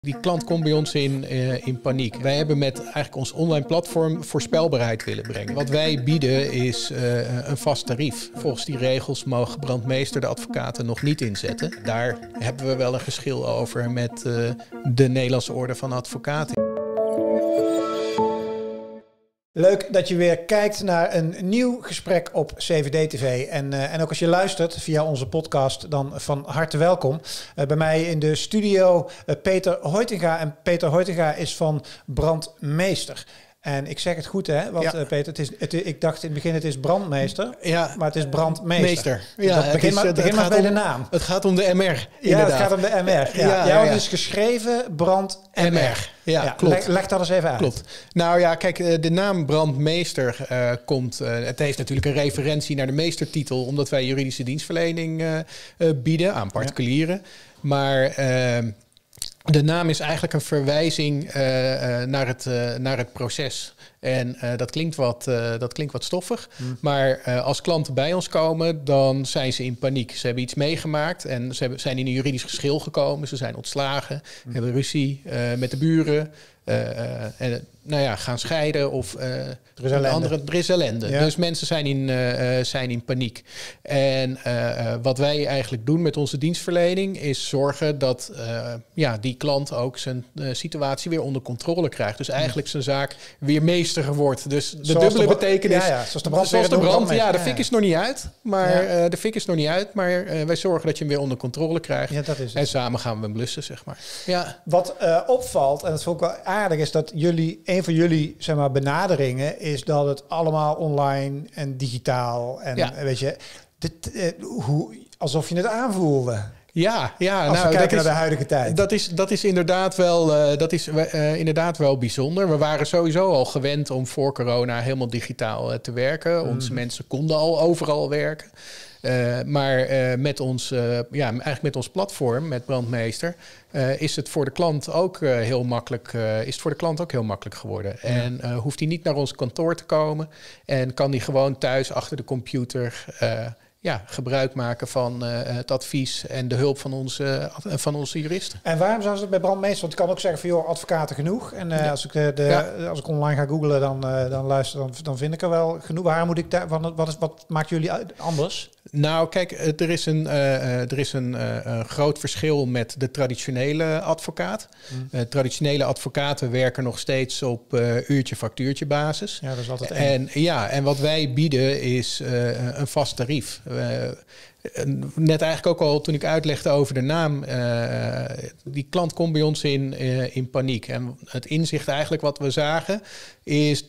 Die klant komt bij ons in paniek. Wij hebben met eigenlijk ons online platform voorspelbaarheid willen brengen. Wat wij bieden is een vast tarief. Volgens die regels mogen brandmeester de advocaten nog niet inzetten. Daar hebben we wel een geschil over met de Nederlandse Orde van Advocaten. Leuk dat je weer kijkt naar een nieuw gesprek op CVD-TV. En ook als je luistert via onze podcast, dan van harte welkom. Bij mij in de studio Peter Hoytinga. En Peter Hoytinga is van Brandmeester. En ik zeg het goed, hè? Want ja. Peter, ik dacht in het begin het is brandmeester, ja, maar het is brandmeester. Ja, dus begin maar bij de naam. Het gaat om de MR, inderdaad. Ja, het gaat om de MR. Ja. Jij had dus geschreven brand-MR. Ja, klopt. Leg dat eens even uit. Klopt. Nou ja, kijk, de naam brandmeester komt... het heeft natuurlijk een referentie naar de meestertitel, omdat wij juridische dienstverlening bieden aan particulieren. Ja. Maar... de naam is eigenlijk een verwijzing naar het proces. En dat klinkt wat stoffig. Maar als klanten bij ons komen, dan zijn ze in paniek. Ze hebben iets meegemaakt en ze zijn in een juridisch geschil gekomen. Ze zijn ontslagen, hebben ruzie met de buren. Gaan scheiden of er is ellende. Ja. Dus mensen zijn in paniek. En wat wij eigenlijk doen met onze dienstverlening is zorgen dat die klant ook zijn situatie weer onder controle krijgt. Dus eigenlijk zijn zaak weer meester wordt. Dus de dubbele betekenis. Zoals de brand. Ja, de fik is nog niet uit. Maar de fik is nog niet uit. Maar wij zorgen dat je hem weer onder controle krijgt. Ja, dat is het. En samen gaan we hem blussen, zeg maar. Ja. Wat opvalt, en dat vond ik wel aardig, is dat een van jullie benaderingen is dat het allemaal online en digitaal en weet je, alsof je het aanvoelde. Als we kijken naar de huidige tijd. Dat is inderdaad wel bijzonder. We waren sowieso al gewend om voor corona helemaal digitaal te werken. Onze mensen konden al overal werken. Maar met ons platform, met Brandmeester, is het voor de klant ook heel makkelijk geworden. Ja. En hoeft hij niet naar ons kantoor te komen en kan hij gewoon thuis achter de computer gebruik maken van het advies en de hulp van onze juristen. En waarom zouden ze het bij Brandmeester? Want ik kan ook zeggen van joh, advocaten genoeg. En als ik online ga googlen, dan vind ik er wel genoeg. Waarom moet ik daar? Wat maakt jullie anders? Nou, kijk, er is een groot verschil met de traditionele advocaat. Traditionele advocaten werken nog steeds op uurtje-factuurtje basis. Ja, dat is altijd één. En wat wij bieden is een vast tarief. Net eigenlijk ook al toen ik uitlegde over de naam. Die klant komt bij ons in paniek. En het inzicht eigenlijk wat we zagen is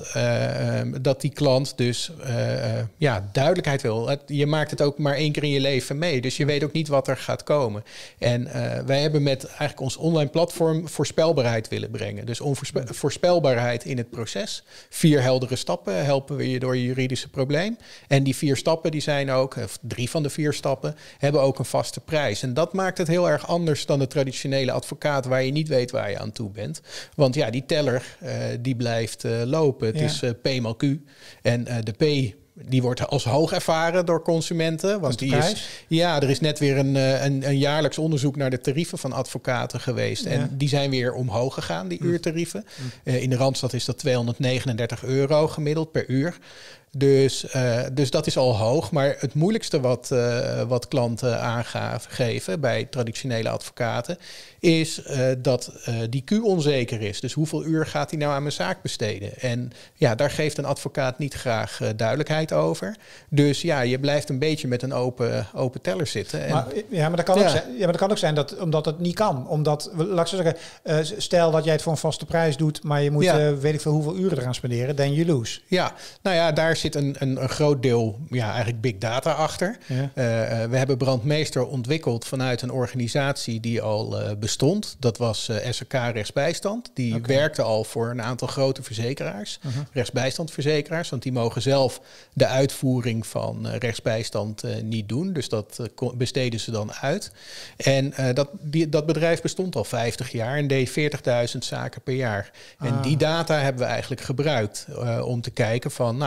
dat die klant dus duidelijkheid wil. Je maakt het ook maar 1 keer in je leven mee. Dus je weet ook niet wat er gaat komen. En wij hebben met eigenlijk ons online platform voorspelbaarheid willen brengen. Dus voorspelbaarheid in het proces. 4 heldere stappen helpen we je door je juridische probleem. En die 4 stappen die zijn ook, of 3 van de 4 stappen, hebben ook een vaste prijs. En dat maakt het heel erg anders dan de traditionele advocaat waar je niet weet waar je aan toe bent. Want ja, die teller die blijft lopen. Het is P maal Q. En de P die wordt als hoog ervaren door consumenten. Want er is net weer een jaarlijks onderzoek naar de tarieven van advocaten geweest. En die zijn weer omhoog gegaan, die uurtarieven. In de Randstad is dat €239 gemiddeld per uur. Dus dat is al hoog. Maar het moeilijkste wat klanten aangeven bij traditionele advocaten is dat die Q onzeker is. Dus hoeveel uur gaat hij nou aan mijn zaak besteden? En ja, daar geeft een advocaat niet graag duidelijkheid over. Dus ja, je blijft een beetje met een open teller zitten. Maar dat kan ook zijn dat omdat het niet kan. Omdat, laat ik zo zeggen, stel dat jij het voor een vaste prijs doet, maar je moet weet ik veel hoeveel uren eraan spenderen, then you lose. Ja, nou ja, daar zit een groot deel, eigenlijk big data achter. Ja. We hebben Brandmeester ontwikkeld vanuit een organisatie die al bestond. Dat was SRK Rechtsbijstand. Die werkte al voor een aantal grote verzekeraars. Rechtsbijstandverzekeraars, want die mogen zelf de uitvoering van rechtsbijstand niet doen. Dus dat besteden ze dan uit. En dat bedrijf bestond al 50 jaar en deed 40.000 zaken per jaar. En die data hebben we eigenlijk gebruikt om te kijken van, nou, wat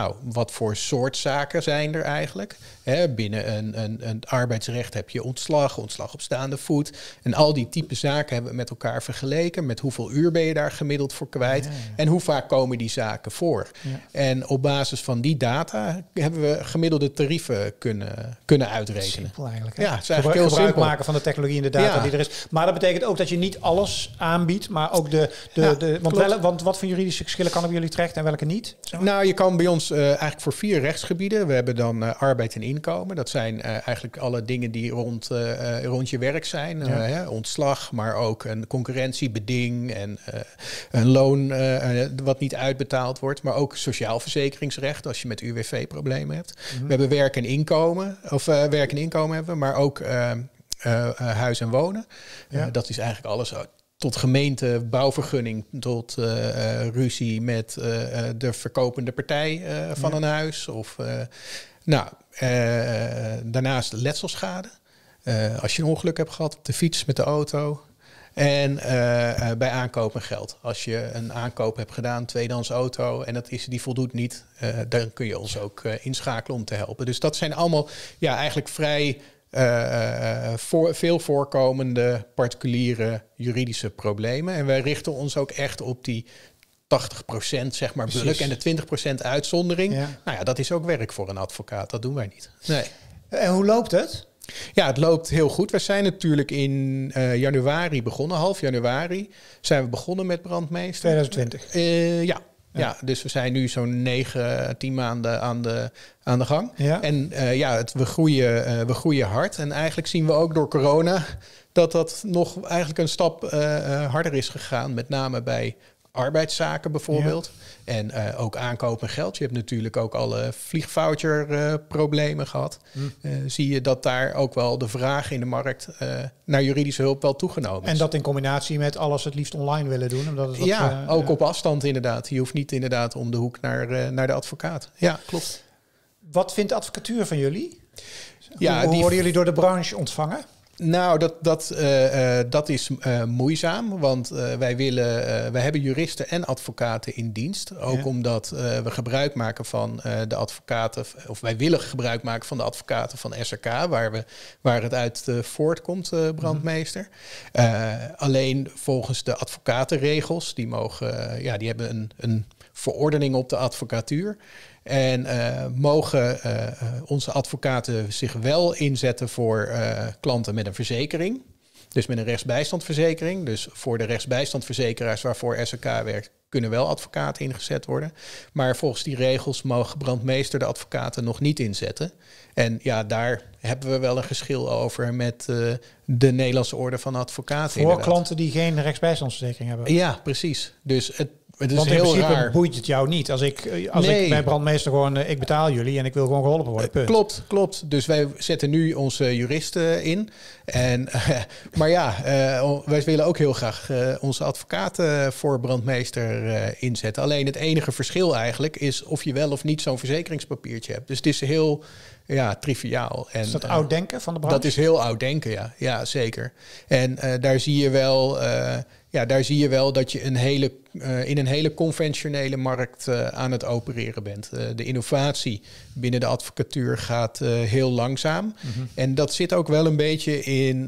wat voor soort zaken zijn er eigenlijk. Binnen een arbeidsrecht heb je ontslag op staande voet. En al die type zaken hebben we met elkaar vergeleken. Met hoeveel uur ben je daar gemiddeld voor kwijt? Ja. En hoe vaak komen die zaken voor? Ja. En op basis van die data hebben we gemiddelde tarieven kunnen uitrekenen. Simpel eigenlijk. Hè? Ja, het is eigenlijk heel gebruik simpel. Maken van de technologie en de data die er is. Maar dat betekent ook dat je niet alles aanbiedt, maar ook want wat voor juridische verschillen kan op jullie terecht en welke niet? Zo? Nou, je kan bij ons eigenlijk voor 4 rechtsgebieden. We hebben dan arbeid en inkomen. Dat zijn eigenlijk alle dingen die rond je werk zijn. Ontslag, maar ook een concurrentiebeding en een loon wat niet uitbetaald wordt. Maar ook sociaal verzekeringsrecht als je met UWV-problemen hebt. We hebben werk en inkomen. Werk en inkomen hebben we, maar ook huis en wonen. Dat is eigenlijk alles tot gemeente, bouwvergunning, tot ruzie met de verkopende partij van een huis. Of daarnaast letselschade. Als je een ongeluk hebt gehad op de fiets met de auto. En bij aankoop en geld. Als je een aankoop hebt gedaan, tweedehands auto, en die voldoet niet, dan kun je ons ook inschakelen om te helpen. Dus dat zijn allemaal eigenlijk vrij veel voorkomende particuliere juridische problemen. En wij richten ons ook echt op die 80% zeg maar bulk en de 20% uitzondering. Ja. Nou ja, dat is ook werk voor een advocaat. Dat doen wij niet. Nee. En hoe loopt het? Ja, het loopt heel goed. We zijn natuurlijk in januari begonnen. Half januari zijn we begonnen met Brandmeester. 2020? Ja, dus we zijn nu zo'n 9-10 maanden aan de gang. Ja. En we groeien hard. En eigenlijk zien we ook door corona dat nog eigenlijk een stap harder is gegaan. Met name bij arbeidszaken bijvoorbeeld. Ja. En ook aankoop en geld. Je hebt natuurlijk ook alle vliegvoucher problemen gehad. Zie je dat daar ook wel de vraag in de markt naar juridische hulp wel toegenomen is. En dat in combinatie met alles het liefst online willen doen? Omdat het ook op afstand inderdaad. Je hoeft niet inderdaad om de hoek naar de advocaat. Ja, klopt. Wat vindt de advocatuur van jullie? Hoe worden jullie door de branche ontvangen? Nou, dat is moeizaam, want wij hebben juristen en advocaten in dienst. Ook omdat we gebruik maken van de advocaten, of wij willen gebruik maken van de advocaten van SRK, waar het uit voortkomt, Brandmeester. Alleen volgens de advocatenregels, die hebben een verordening op de advocatuur. En mogen onze advocaten zich wel inzetten voor klanten met een verzekering. Dus met een rechtsbijstandverzekering. Dus voor de rechtsbijstandverzekeraars waarvoor SRK werkt, kunnen wel advocaten ingezet worden. Maar volgens die regels mogen Brandmeester de advocaten nog niet inzetten. En daar hebben we wel een geschil over met de Nederlandse Orde van Advocaten. Voor inderdaad. Klanten die geen rechtsbijstandsverzekering hebben? Ja, precies. Dus het is want in heel principe raar. Boeit het jou niet. Als ik bij Brandmeester gewoon, ik betaal jullie en ik wil gewoon geholpen worden. Punt. Klopt. Dus wij zetten nu onze juristen in. En, wij willen ook heel graag onze advocaten voor Brandmeester inzetten. Alleen het enige verschil eigenlijk is of je wel of niet zo'n verzekeringspapiertje hebt. Dus het is heel triviaal. En, is dat oud denken van de branche? Dat is heel oud denken, ja zeker. En daar zie je wel dat je in een hele conventionele markt aan het opereren bent. De innovatie binnen de advocatuur gaat heel langzaam. Mm-hmm. En dat zit ook wel een beetje in,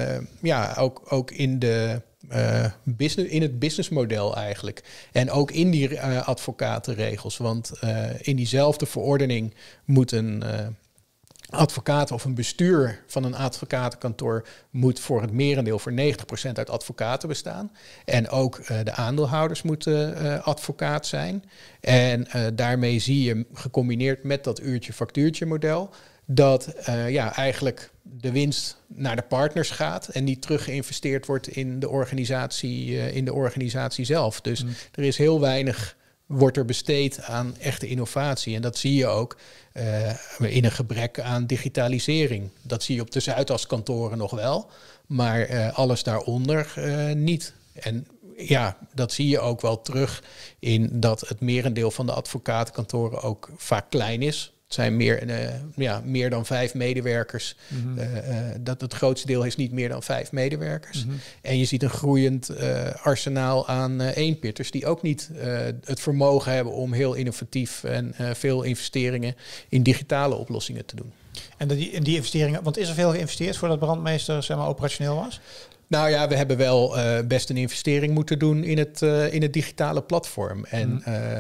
ook in de in het businessmodel eigenlijk. En ook in die advocatenregels. Want in diezelfde verordening moet een advocaat of een bestuur van een advocatenkantoor moet voor het merendeel voor 90% uit advocaten bestaan. En ook de aandeelhouders moeten advocaat zijn. En daarmee zie je, gecombineerd met dat uurtje-factuurtje model, dat eigenlijk de winst naar de partners gaat en niet terug geïnvesteerd wordt in de organisatie zelf. Dus er is heel weinig wordt er besteed aan echte innovatie. En dat zie je ook in een gebrek aan digitalisering. Dat zie je op de Zuidas-kantoren nog wel, maar alles daaronder niet. En dat zie je ook wel terug in dat het merendeel van de advocatenkantoren ook vaak klein is. Het zijn meer dan 5 medewerkers. Dat het grootste deel is niet meer dan 5 medewerkers. En je ziet een groeiend arsenaal aan eenpitters die ook niet het vermogen hebben om heel innovatief en veel investeringen in digitale oplossingen te doen. En die investeringen, want is er veel geïnvesteerd voordat Brandmeester zeg maar operationeel was? Nou ja, we hebben wel best een investering moeten doen in het digitale platform. En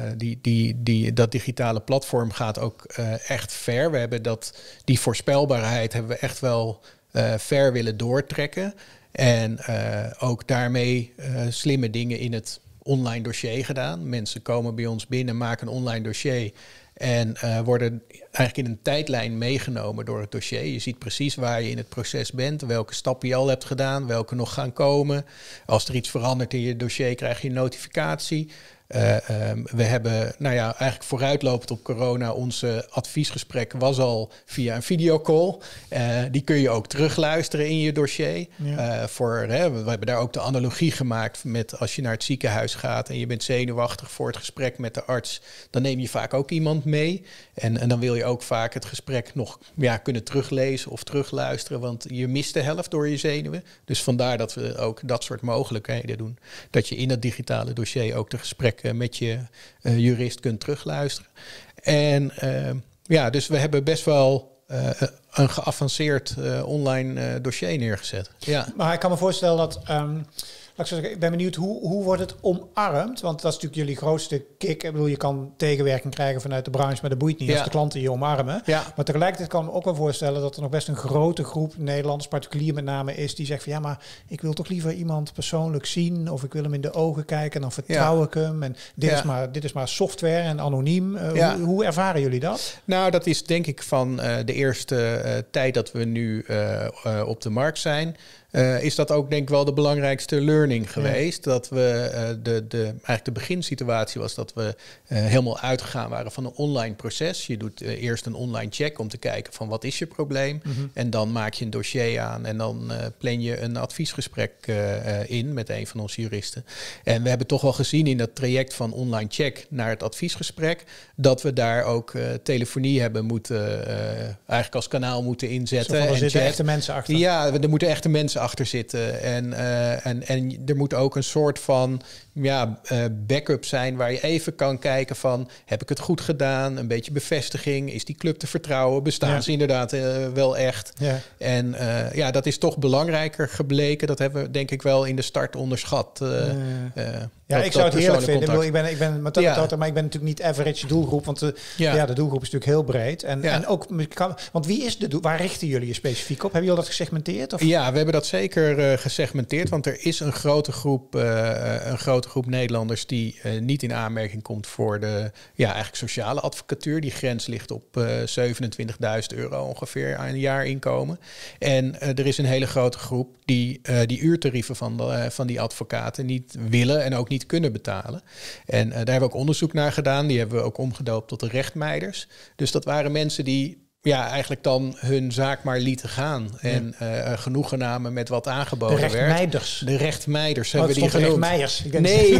dat digitale platform gaat ook echt ver. We hebben die voorspelbaarheid hebben we echt wel ver willen doortrekken. En ook daarmee slimme dingen in het online dossier gedaan. Mensen komen bij ons binnen, maken een online dossier en worden eigenlijk in een tijdlijn meegenomen door het dossier. Je ziet precies waar je in het proces bent, welke stappen je al hebt gedaan, welke nog gaan komen. Als er iets verandert in je dossier, krijg je een notificatie. We hebben, eigenlijk vooruitlopend op corona, onze adviesgesprek was al via een videocall. Die kun je ook terugluisteren in je dossier. Ja. We hebben daar ook de analogie gemaakt met als je naar het ziekenhuis gaat en je bent zenuwachtig voor het gesprek met de arts, dan neem je vaak ook iemand mee. En dan wil je ook vaak het gesprek nog kunnen teruglezen of terugluisteren, want je mist de helft door je zenuwen. Dus vandaar dat we ook dat soort mogelijkheden doen. Dat je in het digitale dossier ook de gesprek met je jurist kunt terugluisteren. En dus we hebben best wel een geavanceerd online dossier neergezet. Ja. Maar ik kan me voorstellen dat ik ben benieuwd, hoe wordt het omarmd? Want dat is natuurlijk jullie grootste kick. Ik bedoel, je kan tegenwerking krijgen vanuit de branche, maar dat boeit niet als de klanten je omarmen. Ja. Maar tegelijkertijd kan ik me ook wel voorstellen dat er nog best een grote groep Nederlanders, particulier met name, is die zegt van maar ik wil toch liever iemand persoonlijk zien of ik wil hem in de ogen kijken en dan vertrouw ik hem. En dit is maar software en anoniem. Hoe ervaren jullie dat? Nou, dat is denk ik van de eerste tijd dat we nu op de markt zijn. Is dat ook denk ik wel de belangrijkste learning geweest. Ja. Dat we eigenlijk de beginsituatie was dat we helemaal uitgegaan waren van een online proces. Je doet eerst een online check om te kijken van wat is je probleem. En dan maak je een dossier aan en dan plan je een adviesgesprek in met een van onze juristen. En we hebben toch wel gezien in dat traject van online check naar het adviesgesprek dat we daar ook telefonie hebben moeten eigenlijk als kanaal moeten inzetten. Er zitten echte mensen achter. Ja, er moeten echte mensen achter zitten. En er moet ook een soort van backup zijn waar je even kan kijken van heb ik het goed gedaan? Een beetje bevestiging. Is die club te vertrouwen? Bestaan ze inderdaad wel echt? Ja. En dat is toch belangrijker gebleken. Dat hebben we denk ik wel in de start onderschat. Ik zou het heerlijk vinden. Ik ben maar ik ben natuurlijk niet average doelgroep, want de doelgroep is natuurlijk heel breed. En ook, want wie is waar richten jullie je specifiek op? Hebben jullie dat gesegmenteerd? Of? Ja, we hebben dat zeker gesegmenteerd, want er is een grote groep Nederlanders die niet in aanmerking komt voor de eigenlijk sociale advocatuur. Die grens ligt op €27.000 ongeveer aan een jaarinkomen. En er is een hele grote groep die uurtarieven van die advocaten niet willen en ook niet kunnen betalen. En daar hebben we ook onderzoek naar gedaan. Die hebben we ook omgedoopt tot de rechtmeiders. Dus dat waren mensen die eigenlijk dan hun zaak maar lieten gaan. En genoegen namen met wat aangeboden werd. De rechtmeiders hebben we die genoemd. Rechtmeiders? Nee.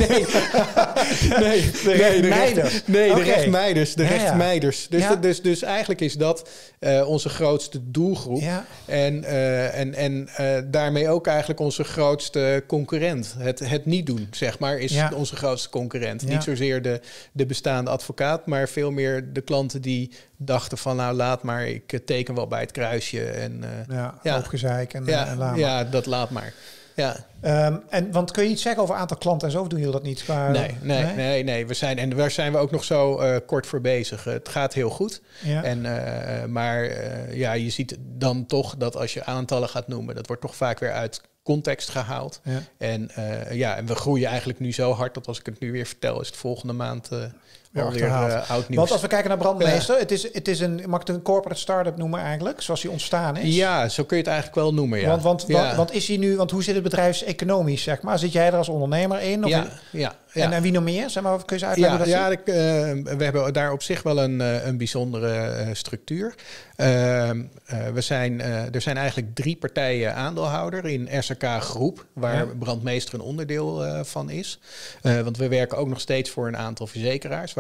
De rechtmeiders. De rechtmeiders. Dus eigenlijk is dat onze grootste doelgroep. Ja. En daarmee ook eigenlijk onze grootste concurrent. Het niet doen, zeg maar, is onze grootste concurrent. Ja. Niet zozeer de bestaande advocaat, maar veel meer de klanten die dachten van laat maar, ik teken wel bij het kruisje. En, opgezeik en laat maar. Ja, dat laat maar. Ja. Want kun je iets zeggen over aantal klanten en zo? Of doen jullie dat niet? Nee. Daar zijn we ook nog zo kort voor bezig. Het gaat heel goed. Ja. Maar je ziet dan toch dat als je aantallen gaat noemen, dat wordt toch vaak weer uit context gehaald. Ja. En we groeien eigenlijk nu zo hard dat als ik het nu weer vertel, is het volgende maand alweer oud nieuws. Want als we kijken naar Brandmeester, het is mag ik het een corporate start-up noemen eigenlijk, zoals die ontstaan is? Ja, zo kun je het eigenlijk wel noemen, ja. Want is hij nu, want hoe zit het bedrijfseconomisch, zeg maar? Zit jij er als ondernemer in? Of en wie nog meer? Zeg maar, kun je eens uitleggen we hebben daar op zich wel een bijzondere structuur. Er zijn eigenlijk 3 partijen aandeelhouder in SRK Groep, waar Brandmeester een onderdeel van is. Want we werken ook nog steeds voor een aantal verzekeraars,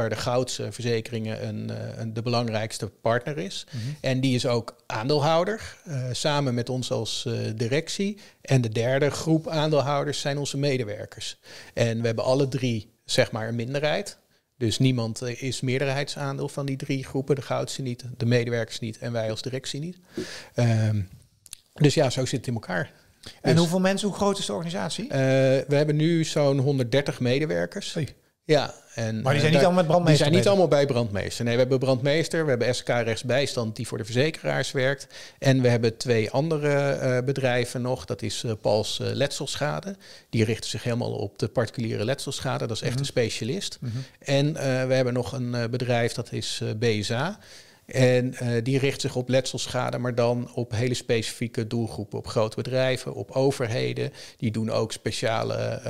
waar de goudsverzekeringen de belangrijkste partner is. En die is ook aandeelhouder, samen met ons als directie. En de derde groep aandeelhouders zijn onze medewerkers. En we hebben alle 3 zeg maar een minderheid. Dus niemand is meerderheidsaandeel van die 3 groepen. De goudse niet, de medewerkers niet en wij als directie niet. Dus ja, zo zit het in elkaar. En hoeveel mensen, hoe groot is de organisatie? We hebben nu zo'n 130 medewerkers. Hey. Ja, maar die zijn niet allemaal met brandmeester? Die zijn niet allemaal bij brandmeester. Nee, we hebben brandmeester, we hebben SK Rechtsbijstand die voor de verzekeraars werkt. En we hebben 2 andere bedrijven nog. Dat is Pals Letselschade. Die richten zich helemaal op de particuliere letselschade. Dat is echt een specialist. En we hebben nog een bedrijf, dat is BSA. En die richt zich op letselschade, maar dan op hele specifieke doelgroepen. Op grote bedrijven, op overheden. Die doen ook speciale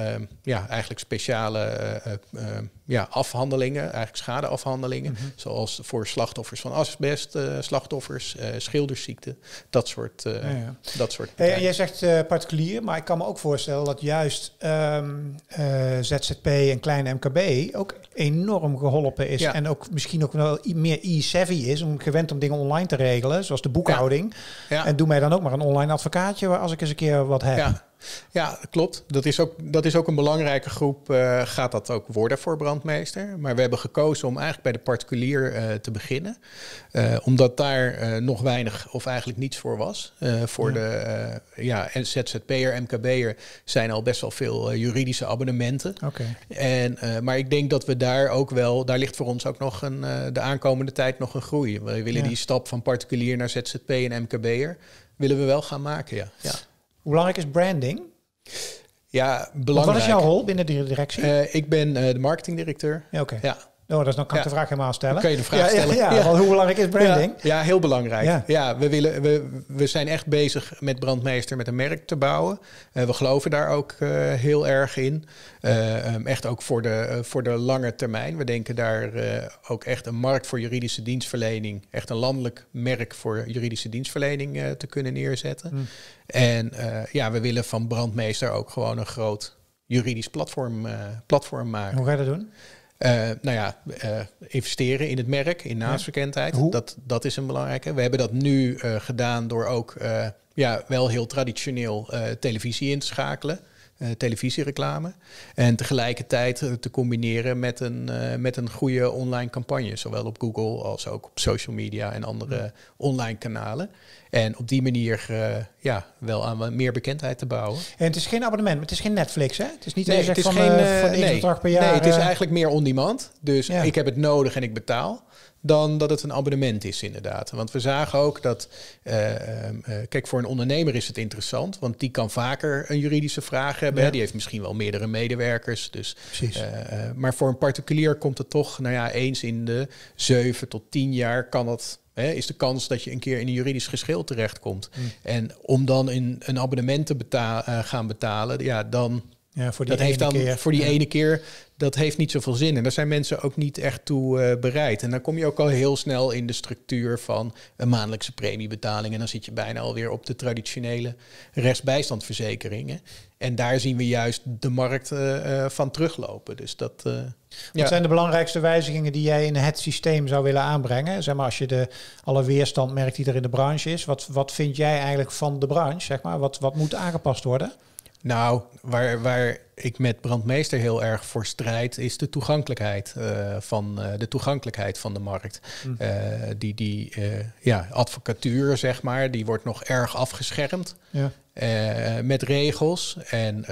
afhandelingen, eigenlijk schadeafhandelingen. Zoals voor slachtoffers van asbest, slachtoffers, schildersziekten. Dat soort en jij zegt particulier, maar ik kan me ook voorstellen dat juist ZZP en kleine MKB ook enorm geholpen is. Ja. En ook misschien ook wel meer e-savvy is, om gewend om dingen online te regelen, zoals de boekhouding. Ja. Ja. En doe mij dan ook maar een online advocaatje als ik eens een keer wat heb. Ja. Ja, klopt. Dat is ook een belangrijke groep. Gaat dat ook worden voor brandmeester. Maar we hebben gekozen om eigenlijk bij de particulier te beginnen. Omdat daar nog weinig of eigenlijk niets voor was. Voor de ZZP'er, MKB'er zijn al best wel veel juridische abonnementen. Okay. Maar ik denk dat we daar ook wel, daar ligt voor ons ook nog de aankomende tijd nog een groei. We willen die stap van particulier naar ZZP en MKB'er willen we wel gaan maken, ja. Hoe belangrijk is branding? Ja, belangrijk. Wat is jouw rol binnen de directie? Ik ben de marketingdirecteur. Ja, oké. Ja. Oh, dan kan ik de vraag helemaal stellen. Dan kun je de vraag stellen. Ja. Want hoe belangrijk is branding? Ja, heel belangrijk. Ja, we zijn echt bezig met brandmeester met een merk te bouwen. We geloven daar ook heel erg in. Echt ook voor de lange termijn. We denken daar ook echt een markt voor juridische dienstverlening, echt een landelijk merk voor juridische dienstverlening te kunnen neerzetten. En we willen van brandmeester ook gewoon een groot juridisch platform maken. Hoe ga je dat doen? Investeren in het merk, in naamsbekendheid. Dat is een belangrijke. We hebben dat nu gedaan door ook wel heel traditioneel televisie in te schakelen. Televisiereclame. En tegelijkertijd te combineren met een goede online campagne. Zowel op Google als ook op social media en andere online kanalen. En op die manier wel aan meer bekendheid te bouwen. En het is geen abonnement, maar het is geen Netflix, hè? Het is niet het is geen bedrag per jaar. Nee, het is eigenlijk meer on-demand. Dus ik heb het nodig en ik betaal. Dan dat het een abonnement is, inderdaad. Want we zagen ook dat, kijk, voor een ondernemer is het interessant, want die kan vaker een juridische vraag hebben. Ja. Die heeft misschien wel meerdere medewerkers. Dus, maar voor een particulier komt het toch, eens in de 7 tot 10 jaar kan dat. Is de kans dat je een keer in een juridisch geschil terechtkomt. En om dan in een abonnement te gaan betalen, dan. Ja, voor die ene keer, dat heeft niet zoveel zin. En daar zijn mensen ook niet echt toe bereid. En dan kom je ook al heel snel in de structuur van een maandelijkse premiebetaling. En dan zit je bijna alweer op de traditionele rechtsbijstandverzekeringen. En daar zien we juist de markt van teruglopen. Dus dat. Wat zijn de belangrijkste wijzigingen die jij in het systeem zou willen aanbrengen? Zeg maar, als je alle weerstand merkt die er in de branche is. Wat vind jij eigenlijk van de branche? Zeg maar? Wat moet aangepast worden? Nou, waar ik met brandmeester heel erg voor strijd, is de toegankelijkheid van de markt. Advocatuur, zeg maar, die wordt nog erg afgeschermd. Ja. Met regels. En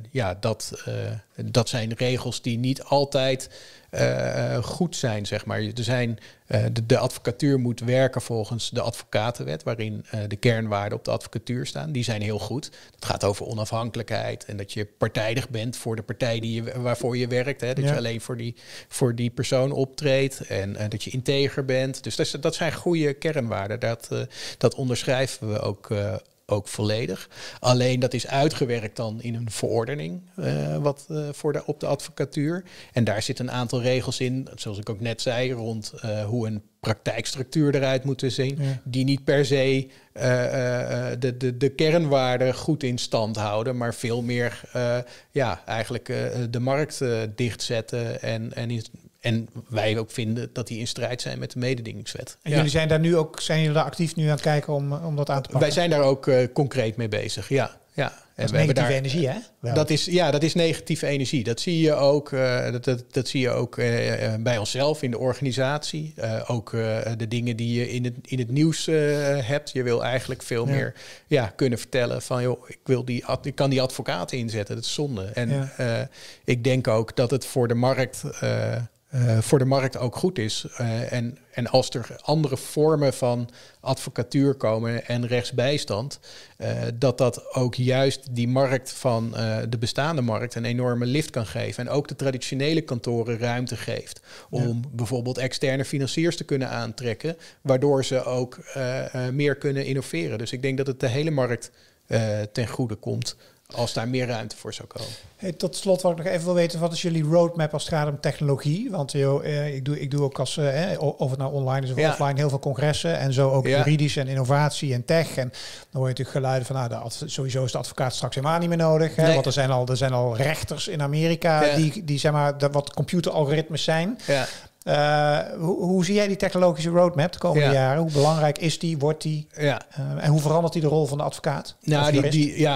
dat zijn regels die niet altijd goed zijn, zeg maar. Er zijn, de advocatuur moet werken volgens de advocatenwet, waarin de kernwaarden op de advocatuur staan. Die zijn heel goed. Dat gaat over onafhankelijkheid en dat je partijdig bent voor de partij waarvoor je werkt. Hè? Dat je alleen voor die persoon optreedt en dat je integer bent. Dus dat zijn goede kernwaarden. Dat onderschrijven we ook volledig. Alleen dat is uitgewerkt dan in een verordening op de advocatuur. En daar zitten een aantal regels in, zoals ik ook net zei, rond hoe een praktijkstructuur eruit moet zien. Ja. Die niet per se de kernwaarden goed in stand houden, maar veel meer eigenlijk de markt dichtzetten en En wij ook vinden dat die in strijd zijn met de mededingingswet. En jullie zijn daar nu ook, zijn jullie daar actief nu aan het kijken om dat aan te pakken? Wij zijn daar ook concreet mee bezig, ja. Dat is negatieve energie, hè? Wel. Dat is negatieve energie. Dat zie je ook, dat zie je ook bij onszelf in de organisatie. Ook de dingen die je in het nieuws hebt. Je wil eigenlijk veel meer kunnen vertellen van... joh, ik kan die advocaten inzetten, dat is zonde. En ik denk ook dat het voor de markt ook goed is. En als er andere vormen van advocatuur komen en rechtsbijstand... dat ook juist die markt van de bestaande markt een enorme lift kan geven. En ook de traditionele kantoren ruimte geeft om bijvoorbeeld externe financiers te kunnen aantrekken... waardoor ze ook meer kunnen innoveren. Dus ik denk dat het de hele markt ten goede komt... als daar meer ruimte voor zou komen. Hey, tot slot wat ik nog even wil weten, wat is jullie roadmap als het gaat om technologie? Want ik doe ook of het nou online is of offline, heel veel congressen en zo ook juridisch en innovatie en tech. En dan hoor je natuurlijk geluiden van, sowieso is de advocaat straks helemaal niet meer nodig. Hè? Nee. Want er zijn al rechters in Amerika die zeg maar wat computeralgoritmes zijn. Ja. Hoe zie jij die technologische roadmap de komende jaren? Hoe belangrijk is die, wordt die? En hoe verandert die de rol van de advocaat? Nou,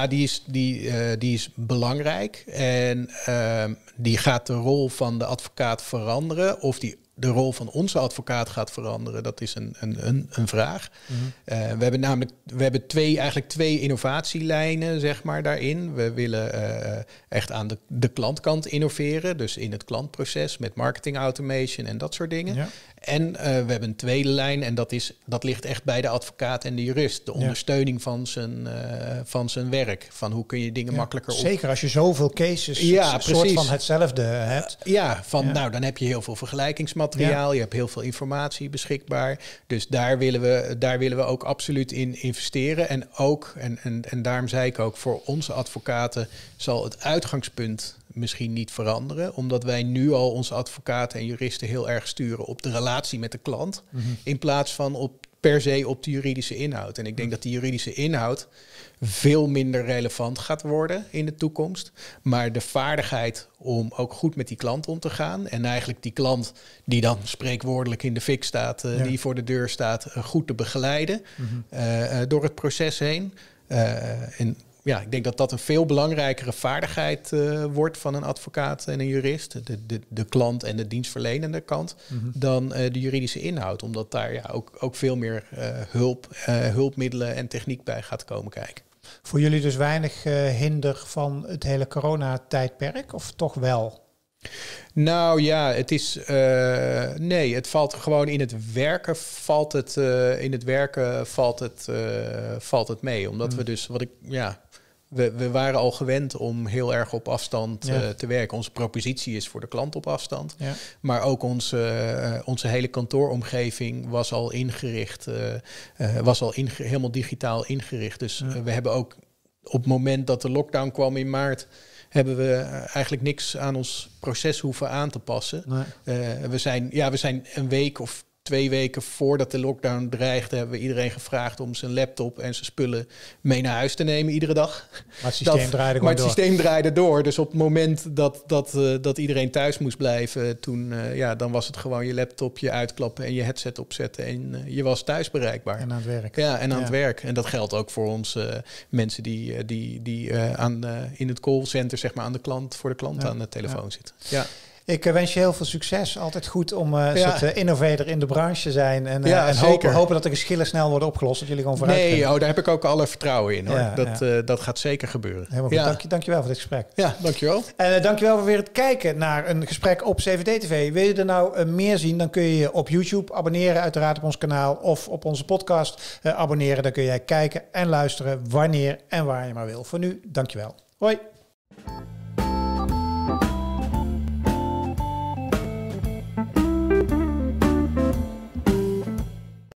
die is belangrijk. En die gaat de rol van de advocaat veranderen. Of die de rol van onze advocaat gaat veranderen, dat is een vraag. Mm-hmm. We hebben twee innovatielijnen, zeg maar, daarin. We willen echt aan de klantkant innoveren, dus in het klantproces met marketing automation en dat soort dingen. Ja. En we hebben een tweede lijn en dat ligt echt bij de advocaat en de jurist. De ondersteuning van zijn werk. Van hoe kun je dingen makkelijker... Zeker als je zoveel cases soort van hetzelfde hebt. Dan heb je heel veel vergelijkingsmateriaal. Ja. Je hebt heel veel informatie beschikbaar. Dus daar willen we ook absoluut in investeren. En ook, en daarom zei ik ook, voor onze advocaten zal het uitgangspunt misschien niet veranderen, omdat wij nu al onze advocaten en juristen heel erg sturen op de relatie met de klant, in plaats van per se op de juridische inhoud. En ik denk dat die juridische inhoud veel minder relevant gaat worden in de toekomst, maar de vaardigheid om ook goed met die klant om te gaan en eigenlijk die klant die dan spreekwoordelijk in de fik staat, die voor de deur staat, goed te begeleiden door het proces heen. Ik denk dat dat een veel belangrijkere vaardigheid wordt van een advocaat en een jurist. De klant en de dienstverlenende kant dan de juridische inhoud. Omdat daar ook veel meer hulpmiddelen en techniek bij gaat komen kijken. Voor jullie dus weinig hinder van het hele coronatijdperk of toch wel? Nou ja, het is het valt gewoon in het werken valt het mee, omdat we dus we waren al gewend om heel erg op afstand te werken. Onze propositie is voor de klant op afstand, maar ook onze hele kantooromgeving was al ingericht, helemaal digitaal ingericht. Dus we hebben ook op het moment dat de lockdown kwam in maart, hebben we eigenlijk niks aan ons proces hoeven aan te passen. Nee. We zijn een week of 2 weken voordat de lockdown dreigde, hebben we iedereen gevraagd om zijn laptop en zijn spullen mee naar huis te nemen iedere dag. Maar het systeem draaide door. Dus op het moment dat iedereen thuis moest blijven, dan was het gewoon je laptop, je uitklappen en je headset opzetten en je was thuis bereikbaar. En aan het werk. Ja, en aan het werk. En dat geldt ook voor onze mensen die in het callcenter, zeg maar, voor de klant aan de telefoon zitten. Ja. Ik wens je heel veel succes. Altijd goed om soort innovator in de branche te zijn. En hopen dat de geschillen snel worden opgelost. Dat jullie gewoon vooruit kunnen. Daar heb ik ook alle vertrouwen in. Hoor. Dat gaat zeker gebeuren. Helemaal goed. Dankjewel voor dit gesprek. Ja, dankjewel. En dankjewel voor weer het kijken naar een gesprek op CVD-TV. Wil je er nou meer zien, dan kun je je op YouTube abonneren. Uiteraard op ons kanaal. Of op onze podcast abonneren. Dan kun jij kijken en luisteren wanneer en waar je maar wil. Voor nu, dankjewel. Hoi.